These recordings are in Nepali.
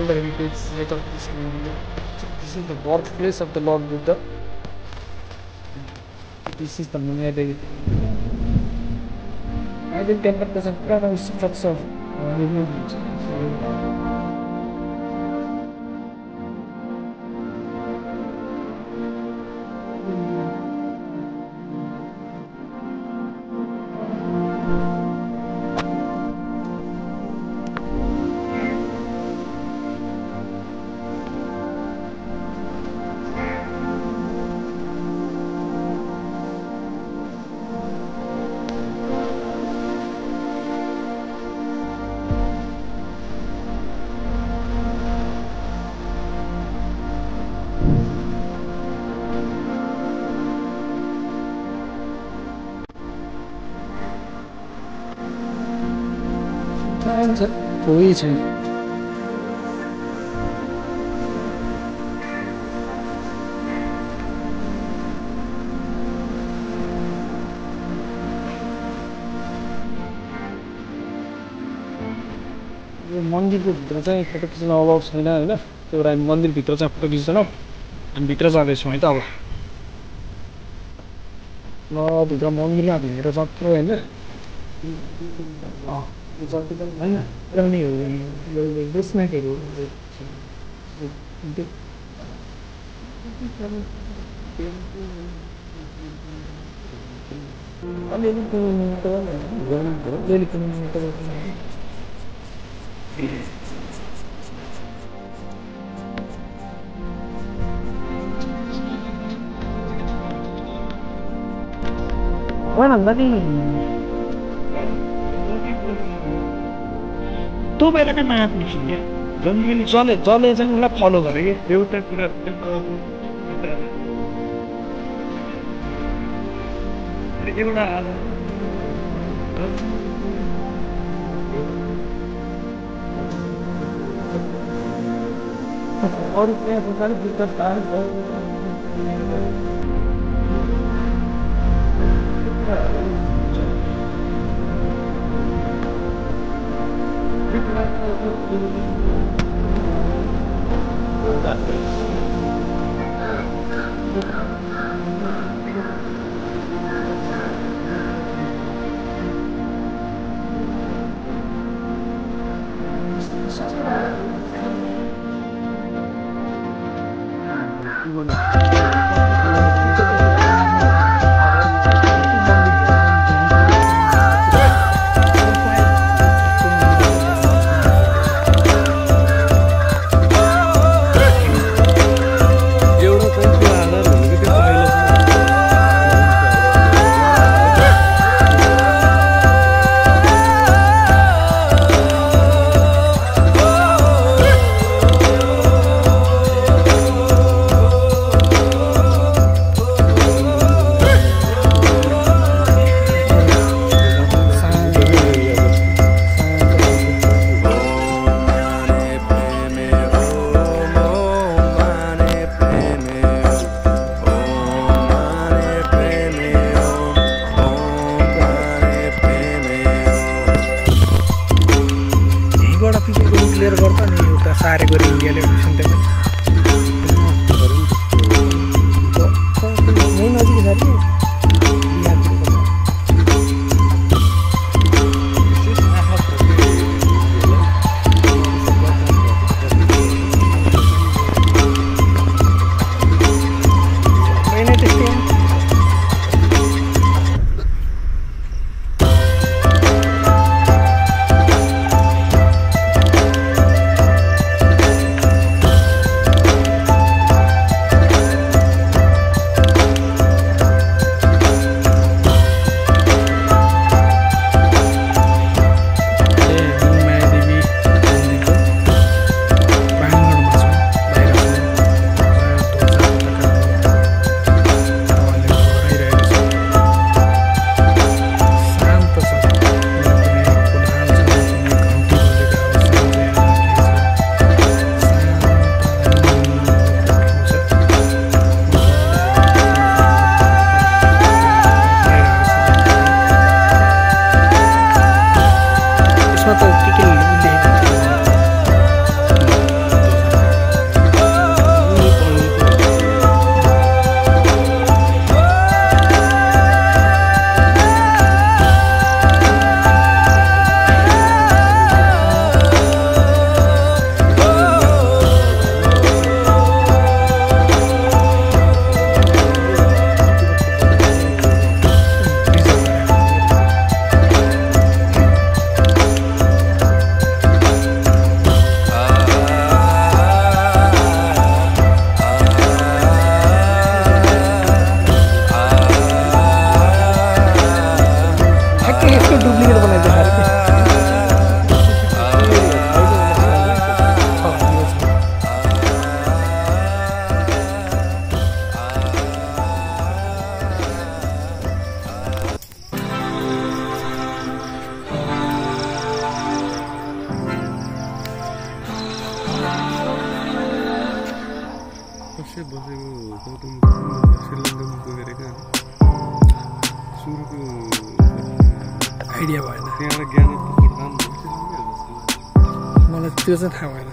the heritage site of this area. This is the birthplace of the Lord Buddha. This is the Mayadevi. Mayadevi temple doesn't have structure of कोही छैन यो मन्दिरको भित्र चाहिँ फोटो खिच्न अलाउड छैन हैन त्यो हामी मन्दिरभित्र चाहिँ फोटो खिच्दैनौँ हामी भित्र जाँदैछौँ है त अब ल भित्र मन्दिरमा भित्र जत्रो होइन जति पनि होइन पुराउनेहरू बेसमेन्टहरू तो बेला का नाथ निस्कियो जंगली जले चाहिँ उसलाई फलो गरे के एउटा कुरा एउटा अरू त्यहाँ बसेर दिक्कत पायो वर्षै बसेको गौतम बुद्ध श्रीलङ्कामा पुगेर क्या सुरुको आइडिया भएन त्यहाँबाट ज्ञान प्रदान मलाई त्यो चाहिँ थाहा भएन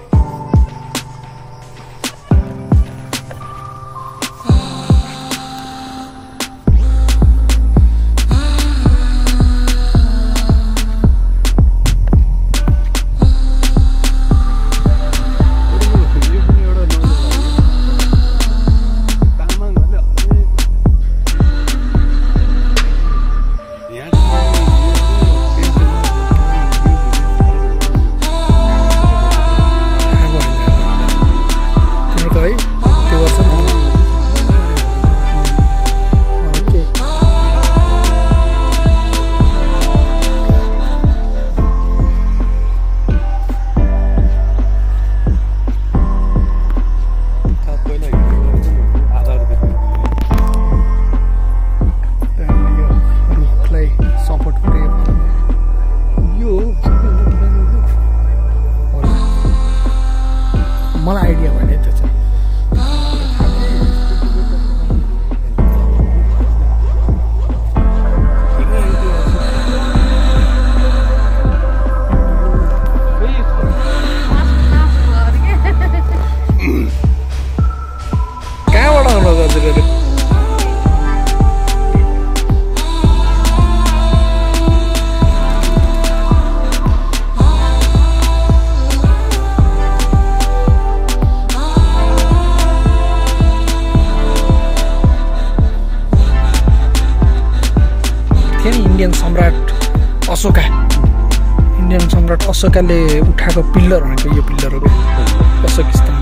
इन्डियन सम्राट अशोकाले उठाएको पिल्लर भनेको यो पिल्लर हो क्या अशोक स्तम्भ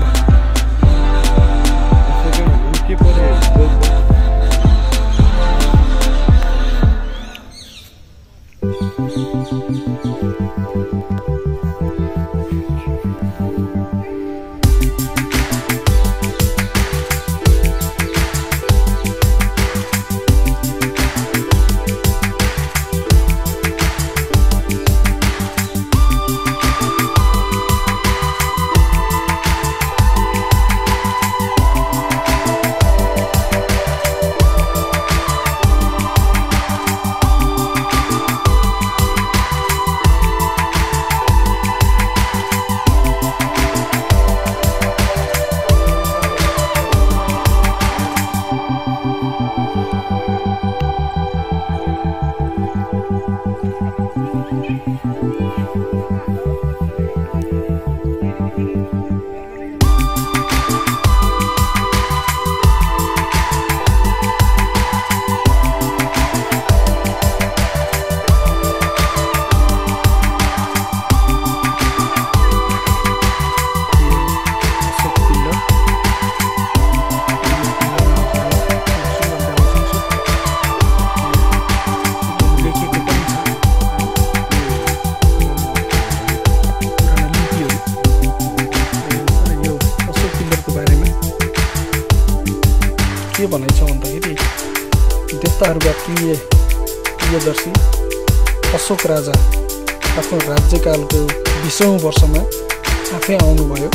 के भनाइ छ भन्दाखेरि देवताहरूका प्रियदर्शी अशोक राजा आफ्नो राज्यकालको 20औं वर्षमा आफै आउनुभयो।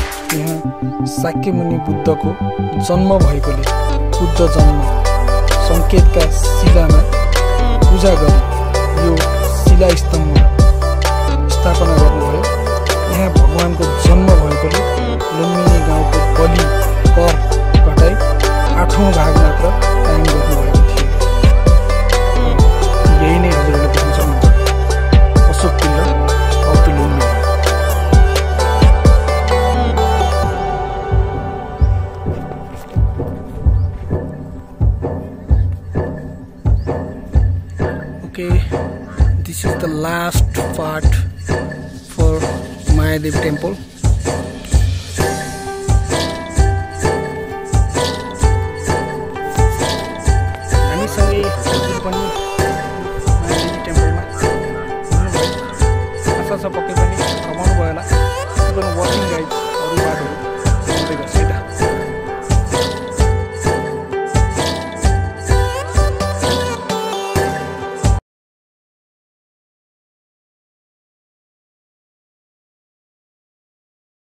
यहाँ शाक्यमुनि बुद्धको जन्म भएकोले बुद्ध जन्म सङ्केतका शिलामा पूजा गरी यो शिलास्तम्भ स्थापना गर्नुभयो। यहाँ भगवानको जन्म भएकोले लुम्बिनी गाउँको बलि कर घटाई 8औं भाग मात्र कायम गर्नुभएको थियो। यही नै हजुरहरूले देख्न सक्नुहुन्छ Ashoka pillar of the Lumbini. Okay, this is the last part for Mayadevi temple.